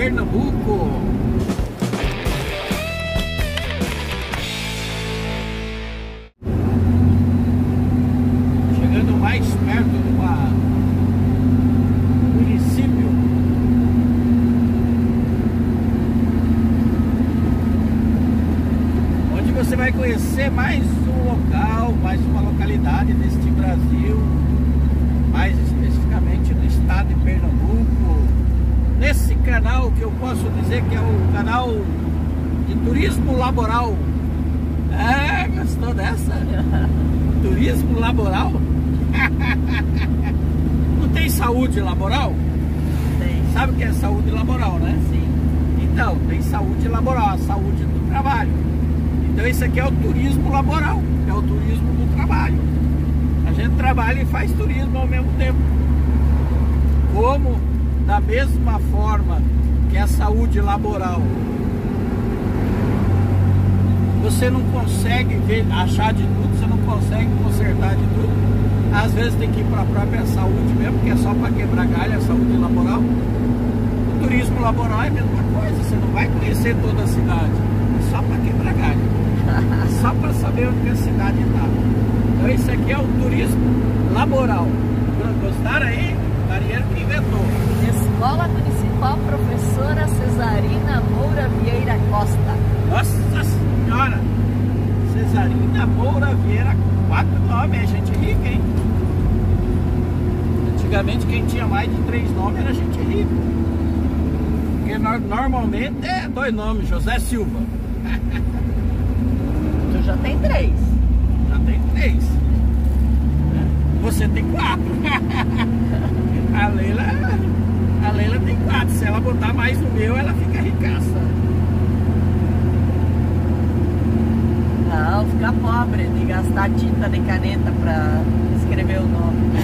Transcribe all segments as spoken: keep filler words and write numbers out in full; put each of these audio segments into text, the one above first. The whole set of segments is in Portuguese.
Pernambuco. Chegando mais perto de uma município. Onde você vai conhecer mais um local, mais uma localidade deste Brasil, mais especificamente no estado de Pernambuco, nesse canal que eu posso dizer que é o canal de turismo laboral. É, gostou dessa? Turismo laboral? Não tem saúde laboral? Tem. Sabe o que é saúde laboral, né? Sim. Então, tem saúde laboral, a saúde do trabalho. Então esse aqui é o turismo laboral, é o turismo do trabalho. A gente trabalha e faz turismo ao mesmo tempo. Como da mesma forma que a saúde laboral, você não consegue ver, achar de tudo, você não consegue consertar de tudo. Às vezes tem que ir para a própria saúde mesmo, que é só para quebrar galho a saúde laboral. O turismo laboral é a mesma coisa, você não vai conhecer toda a cidade, é só para quebrar galho, só para saber onde a cidade está. Então esse aqui é o turismo laboral. Gostaram aí? Mariano que inventou. Escola Municipal Professora Cesarina Moura Vieira Costa. Nossa Senhora! Cesarina Moura Vieira, quatro nomes, é gente rica, hein? Antigamente quem tinha mais de três nomes era gente rica. Porque no, normalmente é dois nomes, José Silva. Tu já tem três. Já tem três. Você tem quatro. A Leila, a Leila tem quatro. Se ela botar mais no meu, ela fica ricaça. Não, fica pobre de gastar tinta de caneta pra escrever o nome.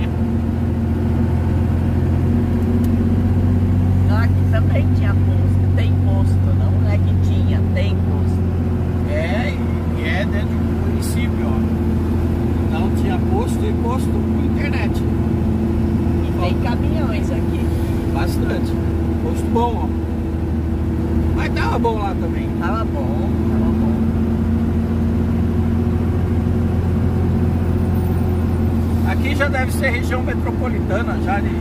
Não, aqui também tinha posto, tem posto, não é que tinha, tem posto. É, e é dentro do município, ó. Não tinha posto e posto por internet. E tem caminhões aqui. Bastante. Posto bom, ó. Mas tava bom lá também. Tava bom, tava bom. Aqui já deve ser região metropolitana, já de,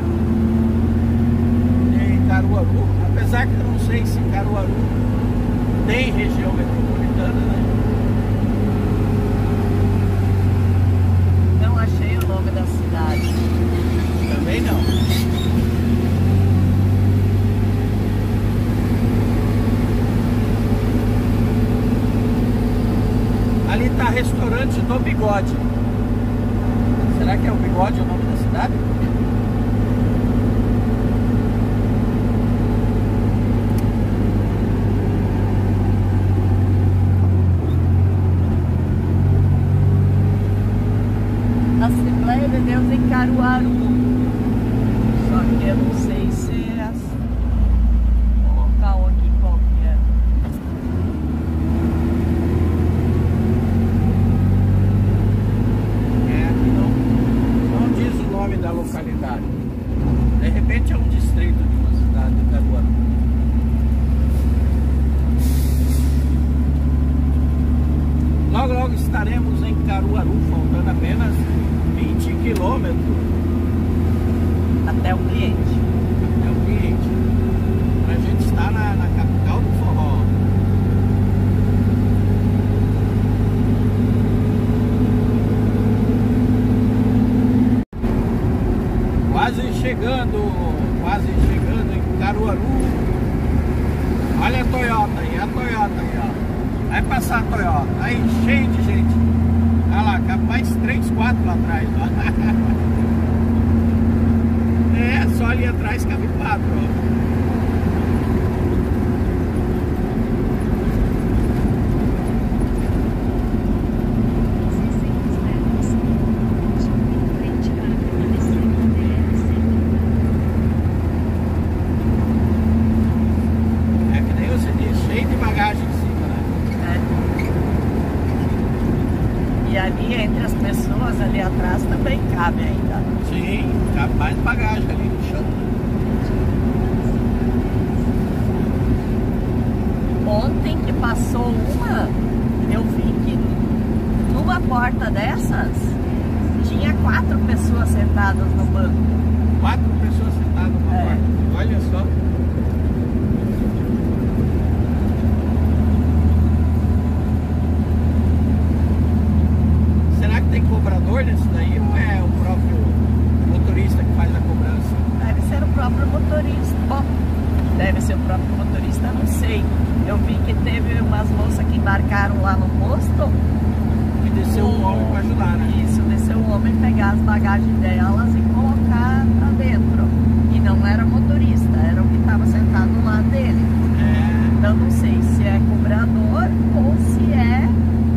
de Caruaru. Apesar que eu não sei se Caruaru tem região metropolitana, né? Não achei o nome da cidade. Também não. Ali tá restaurante do Bigode. Será que é o Bigode o nome da cidade? Assembleia de Deus em Caruaru. Só que eu não sei se é o local aqui qual que é. É, aqui não, não diz o nome da localidade. De repente é um distrito de uma cidade de Caruaru. Logo, logo estaremos em Caruaru, faltando apenas vinte quilômetros Até o cliente. até o cliente. A gente está na, na capital do forró. Quase chegando, quase chegando em Caruaru. Olha a Toyota aí, a Toyota aí, ó. Vai passar a Toyota, aí cheio de gente. Olha lá, cabe mais três, quatro lá atrás, ó. É, só ali atrás cabe quatro, ó. É que nem você diz, cheio de bagagem em cima, né? É. E ali entre as pessoas ali atrás também cabe ainda. Sim, cabe mais bagagem ali no chão. Ontem que passou uma, eu vi que numa porta dessas tinha quatro pessoas sentadas no banco. Quatro pessoas sentadas numa É. porta. Olha só. Será que tem cobrador nesse daí ou é o próprio motorista que faz a cobrança? Deve ser o próprio motorista. Bom, deve ser o próprio motorista, não sei. Eu vi que teve umas moças que embarcaram lá no posto. E desceu um homem para ajudar, né? Isso, desceu um homem pegar as bagagens delas e colocar pra dentro. E não era motorista, era o que estava sentado do lado dele. É. Então não sei se é cobrador ou se é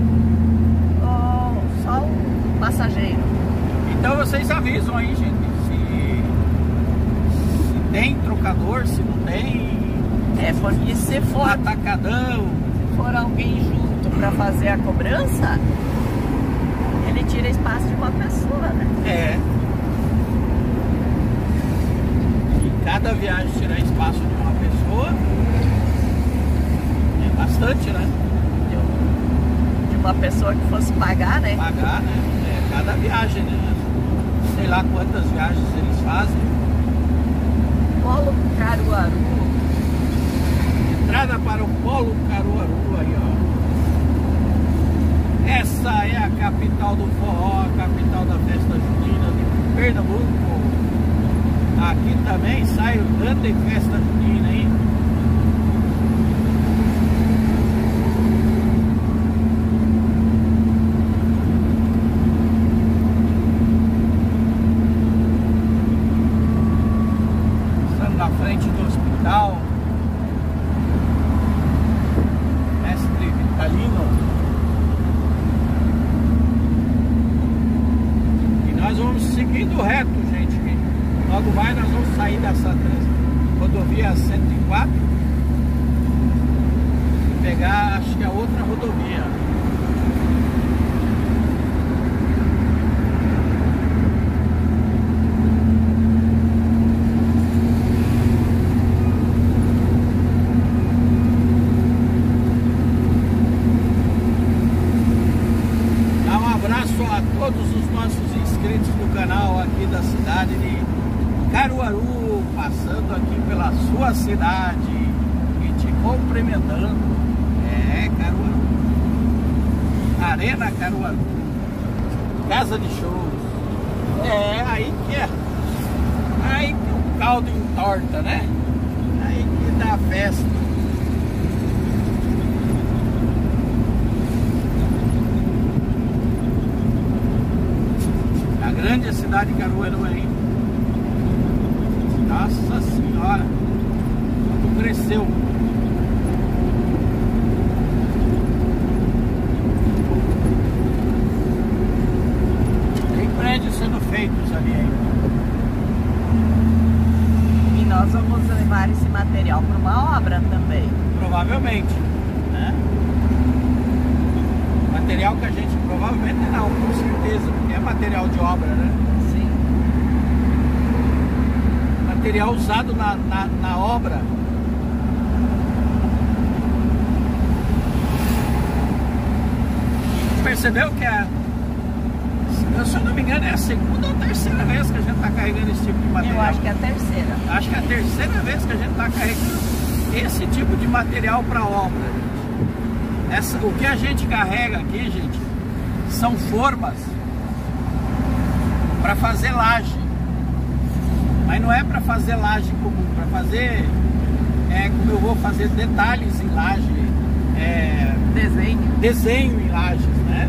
ó, só um passageiro. Então vocês avisam aí, gente, se, se tem trocador, se não tem, É, porque se for, atacadão. se for alguém junto para fazer a cobrança, ele tira espaço de uma pessoa, né? É. E cada viagem tirar espaço de uma pessoa é bastante, né? De, um- de uma pessoa que fosse pagar, né? Pagar, né? É cada viagem, né? Sei lá quantas viagens eles fazem. Polo Caruaru. Entrada para o Polo Caruaru aí, ó. Essa é a capital do forró, a capital da festa junina de Pernambuco. Aqui também sai o grande festa junina, hein? Estamos na frente do hospital Mestre Vitalino. E nós vamos seguindo reto, gente. Logo mais nós vamos sair dessa rodovia cento e quatro e pegar, acho que a outra rodovia. Dá um abraço a todos os nossos inscritos do canal aqui da cidade de Caruaru, passando aqui pela sua cidade e te cumprimentando. É, Caruaru. Arena Caruaru. Casa de shows. É, aí que é. Aí que o caldo entorta, né? Aí que dá festa. A grande cidade de Caruaru aí. Nossa senhora, como cresceu. Tem prédios sendo feitos ali ainda. E nós vamos levar esse material para uma obra também. Provavelmente, né? Material que a gente provavelmente não, com certeza, porque é material de obra, né? Sim. Material usado na, na, na obra. Percebeu que é, se eu não me engano, é a segunda ou terceira vez que a gente está carregando esse tipo de material? Eu acho que é a terceira. Acho que é a terceira vez que a gente está carregando esse tipo de material para obra, gente. Essa, o que a gente carrega aqui, gente, são formas para fazer laje. Mas não é para fazer laje comum, para fazer, é, como eu vou fazer detalhes em laje, é, Desenho. desenho em lajes, né?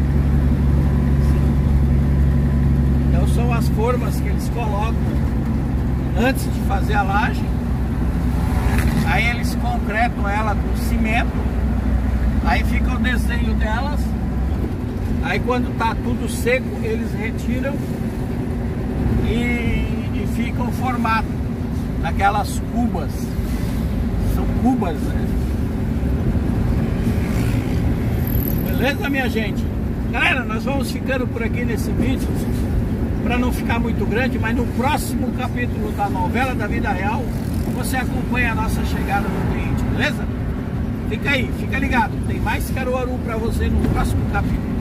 Então são as formas que eles colocam antes de fazer a laje. Aí eles concretam ela com cimento, aí fica o desenho delas. Aí quando tá tudo seco, eles retiram e fica o formato daquelas cubas. São cubas, né? Beleza, minha gente? Galera, nós vamos ficando por aqui nesse vídeo para não ficar muito grande, mas no próximo capítulo da novela da vida real você acompanha a nossa chegada no cliente, beleza? Fica aí, fica ligado. Tem mais Caruaru para você no próximo capítulo.